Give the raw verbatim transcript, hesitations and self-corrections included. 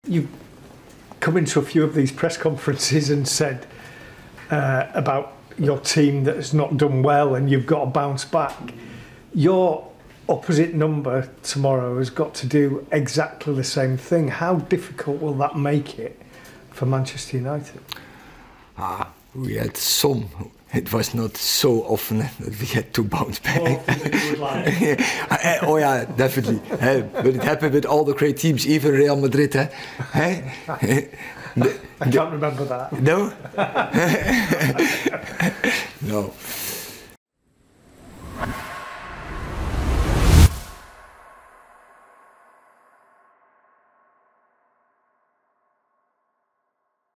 you've come into a few of these press conferences and said uh, about your team that has not done well and you've got to bounce back. Your opposite number tomorrow has got to do exactly the same thing. How difficult will that make it for Manchester United? Ah, we had some. It was not so often that we had to bounce back. More often than you would like. Oh yeah, definitely. uh, but it happened with all the great teams, even Real Madrid. Eh? I can't remember that. No? No.